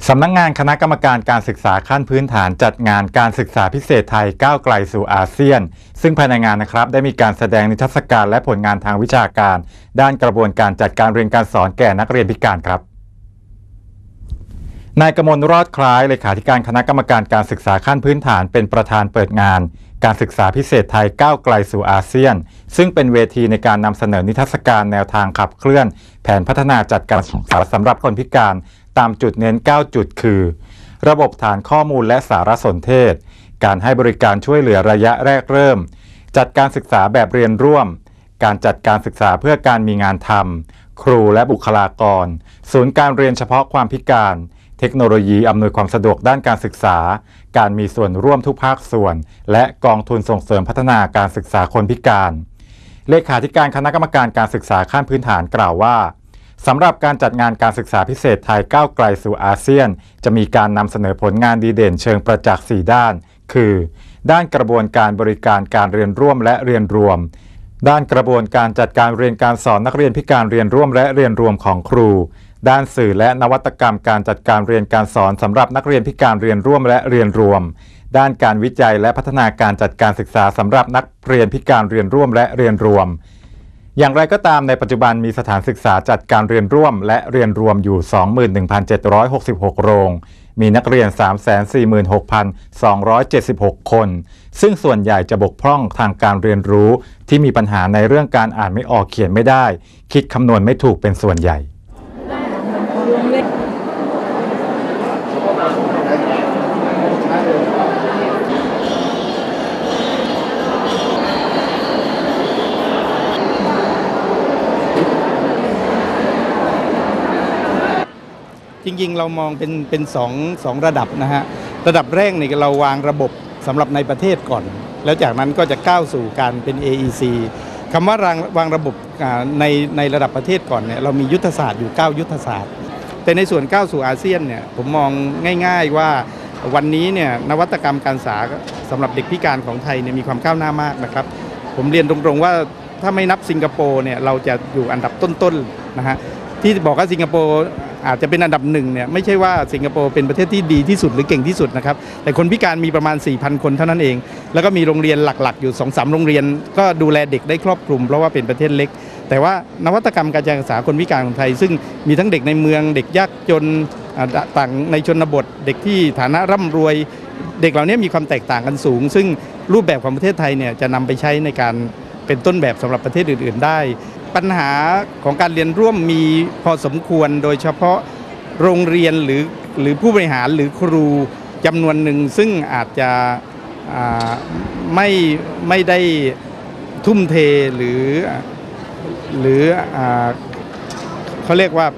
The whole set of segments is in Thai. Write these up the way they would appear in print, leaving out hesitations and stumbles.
สำนักงานคณะกรรมการการศึกษาขั้นพื้นฐานจัดงานการศึกษาพิเศษไทยก้าวไกลสู่อาเซียนซึ่งภายในงานนะครับได้มีการแสดงนิทรรศการและผลงานทางวิชาการด้านกระบวนการจัดการเรียนการสอนแก่นักเรียนพิการครับนายกมลรอดคล้ายเลขาธิการคณะกรรมการการศึกษาขั้นพื้นฐานเป็นประธานเปิดงานการศึกษาพิเศษไทยก้าวไกลสู่อาเซียนซึ่งเป็นเวทีในการนำเสนอนิทรรศการแนวทางขับเคลื่อนแผนพัฒนาจัดการศึกษาสำหรับคนพิการตามจุดเน้น9จุดคือระบบฐานข้อมูลและสารสนเทศการให้บริการช่วยเหลือระยะแรกเริ่มจัดการศึกษาแบบเรียนร่วมการจัดการศึกษาเพื่อการมีงานทำครูและบุคลากรศูนย์การเรียนเฉพาะความพิการเทคโนโลยีอำนวยความสะดวกด้านการศึกษาการมีส่วนร่วมทุกภาคส่วนและกองทุนส่งเสริมพัฒนาการศึกษาคนพิการเลขาธิการคณะกรรมการการศึกษาขั้นพื้นฐานกล่าวว่าสำหรับการจัดงานการศึกษาพิเศษไทยก้าวไกลสู่อาเซียนจะมีการนำเสนอผลงานดีเด่นเชิงประจักษ์4ด้านคือด้านกระบวนการบริการการเรียนร่วมและเรียนรวมด้านกระบวนการจัดการเรียนการสอนนักเรียนพิการเรียนร่วมและเรียนรวมของครูด้านสื่อและนวัตกรรมการจัดการเรียนการสอนสำหรับนักเรียนพิการเรียนร่วมและเรียนรวมด้านการวิจัยและพัฒนาการจัดการศึกษาสำหรับนักเรียนพิการเรียนร่วมและเรียนรวมอย่างไรก็ตามในปัจจุบันมีสถานศึกษาจัดการเรียนร่วมและเรียนรวมอยู่ 21,766 โรงมีนักเรียน 346,276 คนซึ่งส่วนใหญ่จะบกพร่องทางการเรียนรู้ที่มีปัญหาในเรื่องการอ่านไม่ออกเขียนไม่ได้คิดคำนวณไม่ถูกเป็นส่วนใหญ่จริงๆเรามองเป็นสองระดับนะฮะระดับแรกเนี่ยเราวางระบบสำหรับในประเทศก่อนแล้วจากนั้นก็จะก้าวสู่การเป็น AEC คำว่าวางระบบในระดับประเทศก่อนเนี่ยเรามียุทธศาสตร์อยู่9ยุทธศาสตร์แต่ในส่วนก้าวสู่อาเซียนเนี่ยผมมองง่ายๆว่าวันนี้เนี่ยนวัตกรรมการศึกษาสำหรับเด็กพิการของไทยเนี่ยมีความก้าวหน้ามากนะครับผมเรียนตรงๆว่าถ้าไม่นับสิงคโปร์เนี่ยเราจะอยู่อันดับต้นๆนะฮะที่บอกว่าสิงคโปร์อาจจะเป็นอันดับหนึ่งเนี่ยไม่ใช่ว่าสิงคโปร์เป็นประเทศที่ดีที่สุดหรือเก่งที่สุดนะครับแต่คนพิการมีประมาณ 4,000 คนเท่านั้นเองแล้วก็มีโรงเรียนหลักๆอยู่ 2-3 โรงเรียนก็ดูแลเด็กได้ครอบคลุมเพราะว่าเป็นประเทศเล็กแต่ว่านวัตกรรมการศึกษาคนพิการของไทยซึ่งมีทั้งเด็กในเมืองเด็กยากจนต่างในชนบทเด็กที่ฐานะร่ำรวยเด็กเหล่านี้มีความแตกต่างกันสูงซึ่งรูปแบบของประเทศไทยเนี่ยจะนำไปใช้ในการเป็นต้นแบบสำหรับประเทศอื่นๆได้ปัญหาของการเรียนร่วมมีพอสมควรโดยเฉพาะโรงเรียนหรือผู้บริหารหรือครูจำนวนหนึ่งซึ่งอาจจะไม่ได้ทุ่มเทหรือเขาเรียกว่า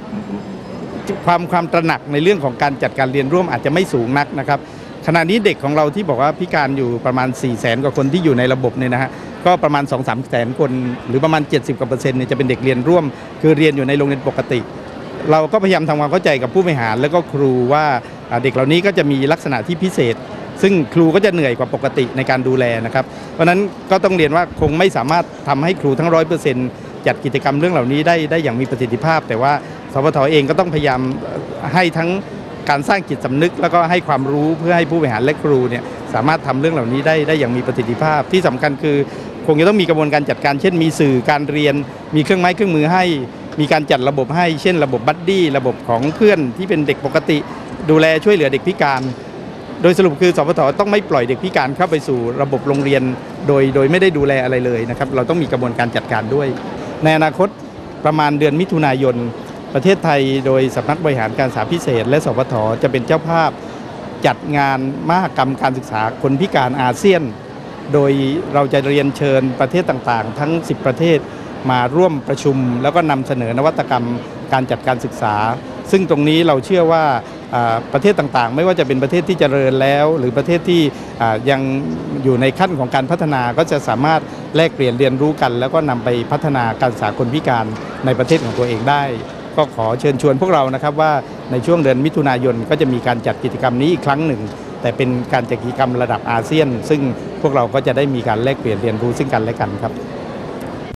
ความตระหนักในเรื่องของการจัดการเรียนร่วมอาจจะไม่สูงนักนะครับขณะนี้เด็กของเราที่บอกว่าพิการอยู่ประมาณ 400,000 กว่าคนที่อยู่ในระบบเนี่ยนะฮะก็ประมาณ 2-3 แสนคนหรือประมาณ 70% กว่าเนี่ยจะเป็นเด็กเรียนร่วมคือเรียนอยู่ในโรงเรียนปกติเราก็พยายามทำความเข้าใจกับผู้บริหารแล้วก็ครูว่าเด็กเหล่านี้ก็จะมีลักษณะที่พิเศษซึ่งครูก็จะเหนื่อยกว่าปกติในการดูแลนะครับเพราะนั้นก็ต้องเรียนว่าคงไม่สามารถทำให้ครูทั้ง 100% จัดกิจกรรมเรื่องเหล่านี้ได้อย่างมีประสิทธิภาพแต่ว่าสพท.เองก็ต้องพยายามให้ทั้งการสร้างจิตสำนึกแล้วก็ให้ความรู้เพื่อให้ผู้บริหารและครูเนี่ยสามารถทำเรื่องเหล่านี้ได้อย่างมีประสิทธิภาพที่สำคัญคือคงจะต้องมีกระบวนการจัดการเช่นมีสื่อการเรียนมีเครื่องไม้เครื่องมือให้มีการจัดระบบให้เช่นระบบบัดดี้ระบบของเพื่อนที่เป็นเด็กปกติดูแลช่วยเหลือเด็กพิการโดยสรุปคือสพท.ต้องไม่ปล่อยเด็กพิการเข้าไปสู่ระบบโรงเรียนโดยไม่ได้ดูแลอะไรเลยนะครับเราต้องมีกระบวนการจัดการด้วยในอนาคตประมาณเดือนมิถุนายนประเทศไทยโดยสำนักบริหารการศึกษาพิเศษและสพท.จะเป็นเจ้าภาพจัดงานมหกรรมการศึกษาคนพิการอาเซียนโดยเราจะเรียนเชิญประเทศต่างๆทั้ง10ประเทศมาร่วมประชุมแล้วก็นำเสนอนวัตกรรมการจัดการศึกษาซึ่งตรงนี้เราเชื่อว่าประเทศต่างๆไม่ว่าจะเป็นประเทศที่เจริญแล้วหรือประเทศที่ยังอยู่ในขั้นของการพัฒนาก็จะสามารถแลกเปลี่ยนเรียนรู้กันแล้วก็นำไปพัฒนาการศึกษาคนพิการในประเทศของตัวเองได้ก็ขอเชิญชวนพวกเรานะครับว่าในช่วงเดือนมิถุนายนก็จะมีการจัดกิจกรรมนี้อีกครั้งหนึ่งแต่เป็นการจัดกิจกรรมระดับอาเซียนซึ่งพวกเราก็จะได้มีการแลกเปลี่ยนเรียนรู้ซึ่งกันและกันครับ